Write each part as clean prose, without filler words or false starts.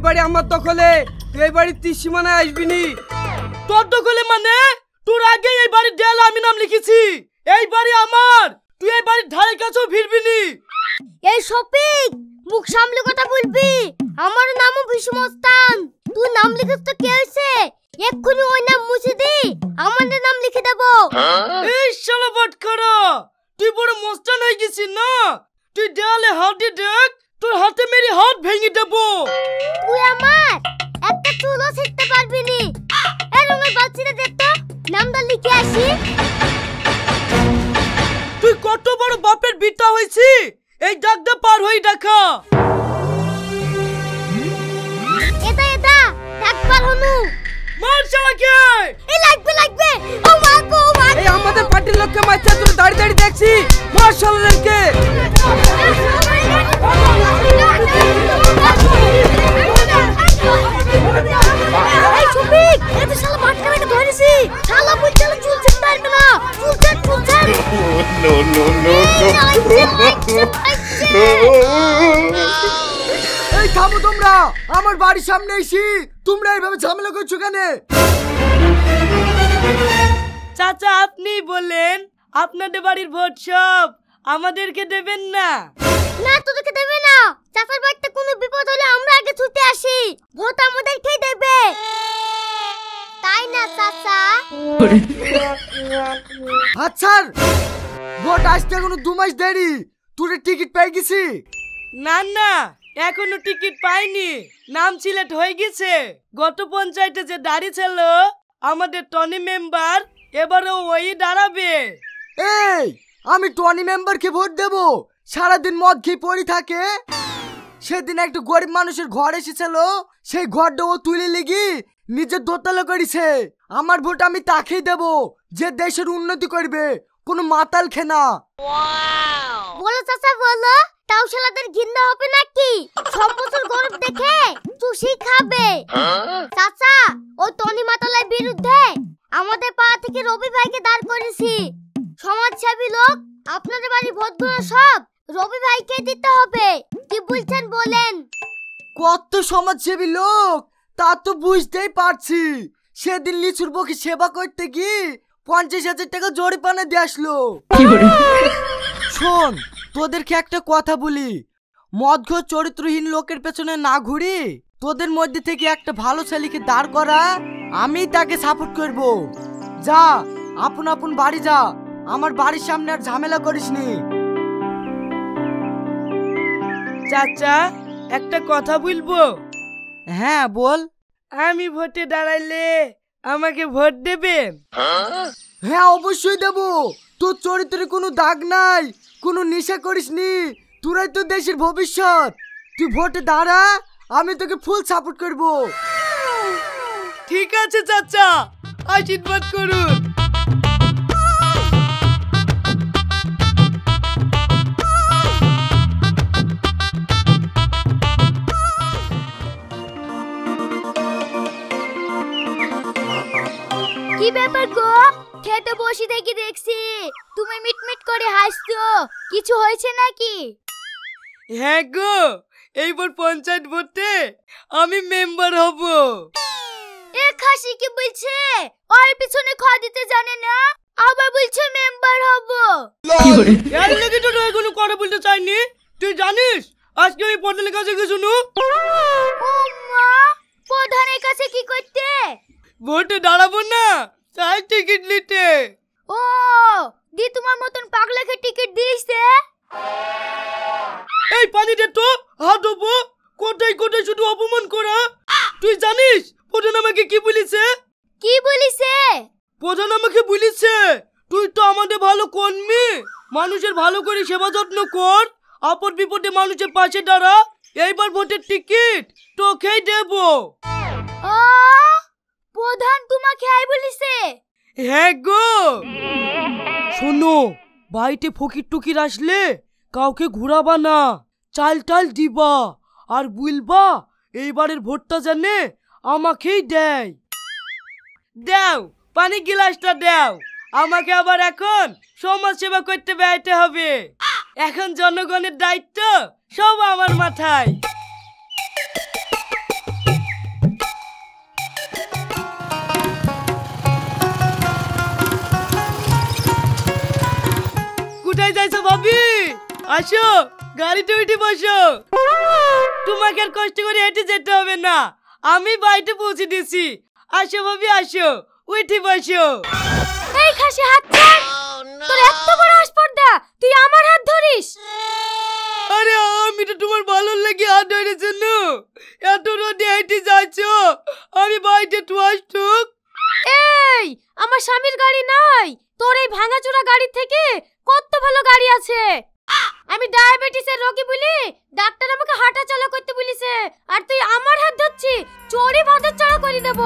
বাড়ি আমার দখলে, তুই এই বাড়ির ত্রিসীমানায় আসবি নি। তোর দখলে মানে? তোর আগে এই বাড়ির দেয়ালে আমি নাম লিখেছি। এই বাড়ি আমার, তুই এই বাড়ির ধারে কাছেও ভিড়বি নি। এই সফিক, মুখ সামলে কথা বলবি। আমার নামও বিশু মস্তান। তুই নাম লিখিস তো কি হয়েছে? এক্ষুনি ওই নাম মুছে দি, আমাদের নাম লিখে দেবো। এই শালা বটখরা, তুই বড় মস্তান হয়ে গেছিস না? তুই দেয়ালে হাত দিয়ে দেখ, তোর হাতে মেরে হাত ভেঙে দেবো। তুই আমার একটা চুলও ছিঁড়তে পারবি নি। এই রঙের বাচ্চাটা দেখ তো, নামটা লিখে আসি। তুই কত বড় বাপের বিটা হয়েছি, এই দাগটা পার হয়ে দেখা। এটা একবার হনু মার শালাকে। এই লাগবে। ও মা গো, ও মা। এই আমাদের পার্টির লোককে মারছে, তুই দাঁড়িয়ে দাঁড়িয়ে দেখছি। মার শালাকে। এই সফিক, এত শালা বাটখানাকে ধরেছি। শালা বুঝছাল চুল ছিঁড়তে পারবে না। চুল ছাড়। No. এই থামো তোমরা, আমার বাড়ির সামনে এসি তোমরা এইভাবে ঝামেলা করছো কেন? চাচা আপনি বলেন, আপনাদের বাড়ির ভোট সব আমাদেরকে দেবেন না? না, তোদেরকে দেবে না। চাচার বাড়িতে কোনো বিপদ হলে আমরা আগে ছুটে আসি। ভোট আমাদেরকেই দেবে, তাই না চাচা? আচ্ছা, ভোট আসতে এখনো 2 মাস দেরি। তোর টিকিট পেয়ে গেছি? না, এখনো টিকিট পাইনি। নাম সিলেক্ট হয়ে গেছে। গত পঞ্চায়েতে যে দাঁড়িয়ে ছিল আমাদের টনি মেম্বার, এবারও ওই দাঁড়াবে। এই আমি টনি মেম্বারকে ভোট দেব? সারাদিন মদ খেয়ে পড়ে থাকে। সেদিন একটা গরিব মানুষের ঘর এসেছিল, সেই ঘরটা ও তুলে লেগি নিজের দোতলা করেছে। আমার ভোট আমি তাকেই দেব যে দেশের উন্নতি করবে, কোনো মাতাল খেনা। বলো চাচা বলো, তাও শালাদের ঘৃণা হবে নাকি? সব বছর গরিব দেখে চুষি খাবে। চাচা, ওই টনি মাতালের বিরুদ্ধে আমাদের পাড়া থেকে রবি ভাইকে দাঁড় করেছি। সমাজসেবী লোক, আপনাদের বাড়ি ভোটগুলো সব রবি ভাইকে দিতে হবে। কি বলছেন বলেন? কত সমাজসেবী লোক তা তো বুঝতেই পারছি। সেদিন লিচুর বকি সেবা করতে গিয়ে 50,000 টাকা জরিমানা দিয়ে আসলো। শোন, তোদেরকে একটা কথা বলি, মদঘর চরিত্রহীন লোকের পেছনে না ঘুরি তোদের মধ্যে থেকে একটা ভালো ছেলেকে দাঁড় করা, আমি তাকে সাপোর্ট করব। যা আপন আপন বাড়ি যা, আমার বাড়ির সামনে আর ঝামেলা করিসনি। চাচা একটা কথা বলবো? হ্যাঁ বল। আমি ভোটে দাঁড়াইলে আমাকে ভোট দেবেন? হ্যাঁ অবশ্যই দেব। তোর চরিত্রে কোনো দাগ নাই, কোনো নেশা করিসনি, তোরাই তো দেশের ভবিষ্যৎ। তুই ভোটে দাঁড়া, আমি তোকে ফুল সাপোর্ট করব। ঠিক আছে চাচা, আশীর্বাদ করুন। কি ব্যাপার গো? খেতে বসে থেকে দেখছি তুমি মিটমিট করে হাসছো, কিছু হয়েছে নাকি? হ্যাঁ গো, এইবার পঞ্চায়েত ভোটে আমি মেম্বার হব। এ খাসি কি বলছে? ওর পিছনে খাওয়া দিতে জানে না, আবার বলছে মেম্বার হব। এর লাগি তো কোনো কথা বলতে চাইনি। তুই জানিস আজকে আমি প্রধানের কাছে গেছি নু। ও মা, প্রধানের কাছে কি করতে? ভোটে দাঁড়াবো না, তাই টিকিট নিতে। ও দি, তোমার মতন পাগলাকে টিকিট দিয়েছে? এই পানি দে তো, হাত ধোবো। কোথায় কোথায় শুধু অপমান করা। তুই জানিস প্রধান আমাকে কি বলেছে? কি বলিছে? প্রধান আমাকে বলেছে, তুই তো আমাদের ভালো কর্মী, মানুষের ভালো করে সেবা যত্ন কর, আপদ বিপদে মানুষের পাশে দাঁড়া। এইবার ভোটের টিকিট তোকেই দেব। প্রধান তোমাকে আই বলিছে? হ্যাঁ গো। শোনো, বাড়িতে ফকির টুকির আসলে কাউকে ঘুরাবা না, চাল টাল দিবা, আর বলবা এইবারের ভোটটা জানে আমাকেই দেয়। দাও পানি গ্লাসটা দাও, আমাকে আবার এখন সমাজ সেবা করতে বেড়াইতে হবে। এখন জনগণের দায়িত্ব সব আমার মাথায়। কোথায় যাইছো ভাবি? আসো গাড়িতে উঠে বসো। তোমাকে আর কষ্ট করে হেঁটে যেতে হবে না, আমি বাড়িতে পৌঁছে দিছি। আসো ভাবি আসো, উঠে বসো। এই খাসি হাত ছাড়। তোর এত বড় আসপর্দা, তুই আমার হাত ধরিস? আরে আমি তো তোমার ভালো লাগে হাত ধরেছি জন্য এত রোদে হেঁটে যাচ্ছো, আমি বাড়িতে একটু আসতুক। এই আমার স্বামীর গাড়ি নাই, তোর এই ভাঙাচোরা গাড়ি থেকে কত ভালো গাড়ি আছে। আমি ডায়াবেটিসের রোগী বলি ডাক্তার আমাকে হাঁটা চলা করতে বলেছে, আর তুই আমার হাত ধরছি, চড়ে ভাতের চড়া করে দেব।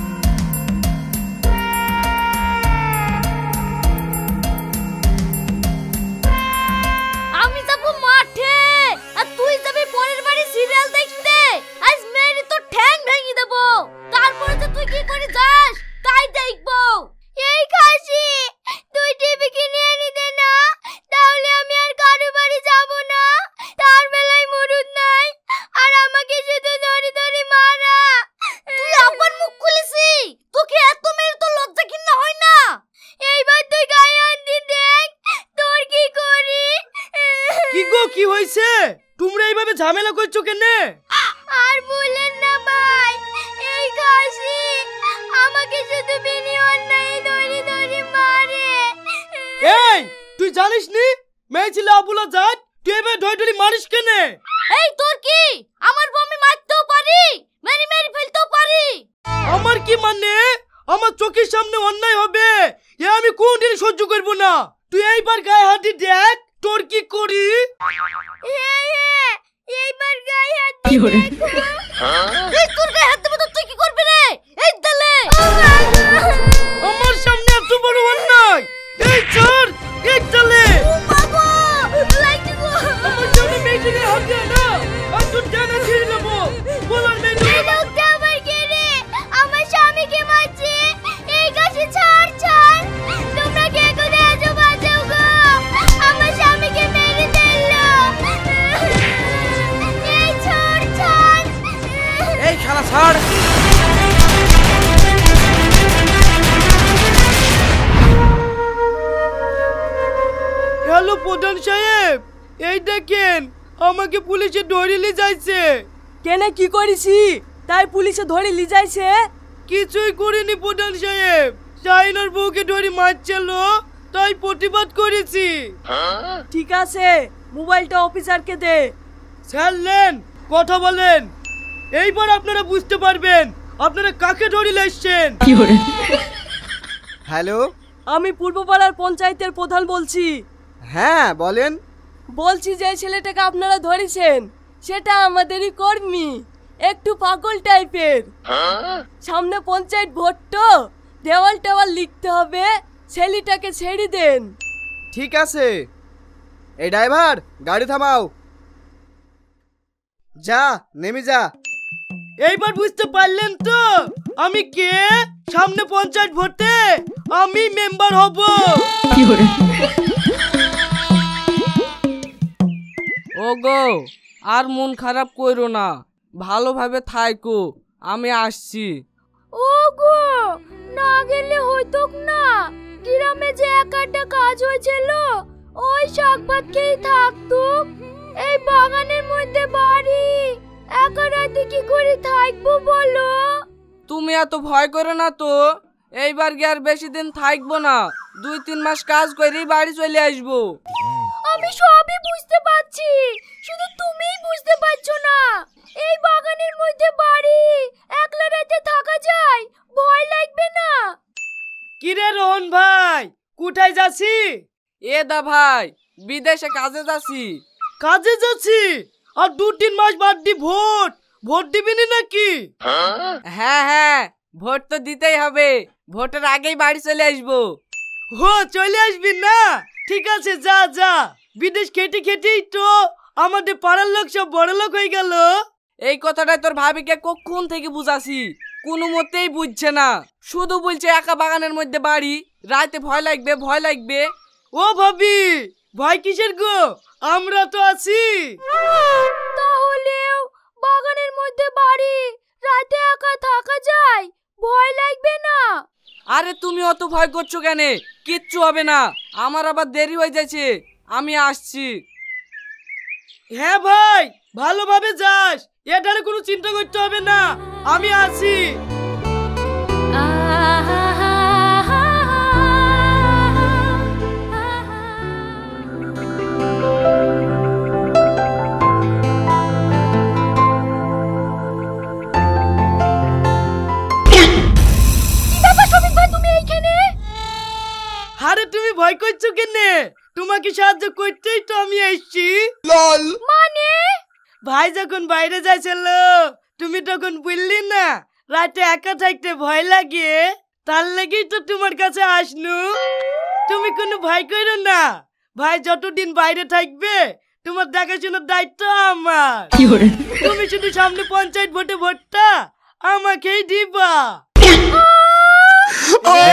আমি যাব মাঠে, আর তুই যাবি পরের বাড়ি সিরিয়াল দেখতে। আজ মেরে তোর ঠ্যাং ভেঙে দেব, তারপরে তো তুই কি করে যাস তাই দেখবো। এই খাসি তুই টিভি কিনে এনে দে না, তাহলে আমি আর কারো বাড়ি যাব না। তার বেলায় মরুদ নাই, আর আমাকে শুধু ধরে ধরে মারা। তুই আবার মুখ খুলেছি, তোকে এত মেরে তো লজ্জা কিনা হয় না? এইবার তুই গায়ে হাত দিয়ে দেখ তোর কি করি। কি গো কি হয়েছে? তোমরা এইভাবে ঝামেলা করছো কেন? আর বলেন না ভাই, এই খাসি আমাকে শুধু বিনি অন্যায় ধরে ধরে মারে। এই তুই জানিস নি মেয়ে ছিল আবুলা জাত, তুই এবার ধরে ধরে মারিস কেন? এই তোর কি? আমার বমি মারতেও পারি, মেরি মেরি ফেলতেও পারি। আমার কি মানে? আমার চোখের সামনে অন্যায় হবে এ আমি কোনদিন সহ্য করব না। তুই এইবার গায়ে হাত দিয়ে দেখ তোর কি করি। এইবার গায়ে হাত দিয়ে দেখো। এই তোর গায়ে হাত দেব তো তুই কি করবি রে? এই দলে আমার সামনে এত বড় অন্যায়, এই ছাড় এই চলে। ও বাবা লাইট গো, আমার সামনে মেয়েটিকে হাত দিয়ে না, আর তোর জানা ছিঁড়ে নেবো। বলার মেয়ে এই লোকটা আবার কে রে? আমার স্বামীকে মারছে। এই গাছে ছাড় ছাড়, তোমরা কে কোথায় আছো বাঁচাও গো, আমার স্বামীকে মেরে দিলো। এই ছাড় ছাড়, এই শালা ছাড়। হ্যালো প্রধান সাহেব, এই দেখেন আমাকে পুলিশে ধরে নিয়ে যাইছে। কেন কি করেছি তাই পুলিশে ধরে নিয়ে যাইছে? কিছুই করিনি প্রধান সাহেব, সাইনার বউকে ধরে মারছিল তাই প্রতিবাদ করেছি। ঠিক আছে মোবাইলটা অফিসারকে দে। ছাড়লেন কথা বলেন, এইবার আপনারা বুঝতে পারবেন আপনারা কাকে ধরে এসেছেন। হ্যালো, আমি পূর্বপাড়ার পঞ্চায়েতের প্রধান বলছি। হ্যাঁ বলেন। বলছি যে ছেলেটাকে আপনারা ধরেছেন সেটা আমাদেরই কর্মী, একটু পাগল টাইপের। সামনে পঞ্চায়েত ভোট তো, দেওয়াল টেওয়াল লিখতে হবে, ছেলেটাকে ছেড়ে দেন। ঠিক আছে, এই ড্রাইভার গাড়ি থামাও। যা নেমে যা। এইবার বুঝতে পারলেন তো আমি কে? সামনে পঞ্চায়েত ভোটে আমি মেম্বার হব। ওগো আর মন খারাপ করো না, ভালোভাবে থাইকো, আমি আসছি। ওগো না গেলে হইতো না, গ্রামে যে একটা কাজ হয়েছিল ওই শাক ভাত খেয়ে থাকতো। এই বাগানের মধ্যে বাড়ি, একা রাতে কি করে থাকবো বলো? তুমি এত ভয় করো না তো, এইবার কি আর বেশি দিন থাকবো না, 2-3 মাস কাজ করেই বাড়ি চলে আসবো। আমি সবই বুঝতে পারছি, শুধু তুমিই বুঝতে পারছো না। এই বাগানের মধ্যে বাড়ি, একলা রাতে থাকা যায়, ভয় লাগবে না? কিরে রোহন ভাই কোথায় যাচ্ছি? এ দা ভাই বিদেশে কাজে যাচ্ছি। কাজে যাচ্ছি? আর 2-3 মাস বাদ দি ভোট, ভোট দিবি না নাকি? হ্যাঁ হ্যাঁ ভোট তো দিতেই হবে, ভোটের আগেই বাড়ি চলে আসবো। হো চলে আসবি না? ঠিক আছে যা যা, বিদেশ খেটে খেটেই তো আমাদের পাড়ার লোক সব বড় লোক হয়ে গেল। এই কথাটাই তোর ভাবিকে কখন থেকে বুঝাছি, কোনো মতেই বুঝছে না, শুধু বলছে একা বাগানের মধ্যে বাড়ি, রাতে ভয় লাগবে ভয় লাগবে। ও ভাবি ভয় কিসের গো, আমরা তো আছি। তাহলেও বাগানের মধ্যে বাড়ি, রাতে একা থাকা যায়, ভয় লাগবে না? আরে তুমি অত ভয় করছো কেন? কিচ্ছু হবে না, আমার আবার দেরি হয়ে যাচ্ছে, আমি আসছি। হ্যাঁ ভাই, ভালোভাবে যাস, এটার কোনো চিন্তা করতে হবে না, আমি আছি। আরে তুমি ভয় করছো কেনে? তোমাকে সাহায্য করতেই তো আমি এসেছি। মানে ভাই যখন বাইরে যাইছিল তুমি তখন বললি না রাতে একা থাকতে ভয় লাগে, তার লাগেই তো তোমার কাছে আসনু। তুমি কোনো ভয় করো না, ভাই যতদিন বাইরে থাকবে তোমার দেখাশোনার দায়িত্ব আমার। তুমি শুধু সামনে পঞ্চায়েত ভোটে ভোটটা আমাকেই দিবা।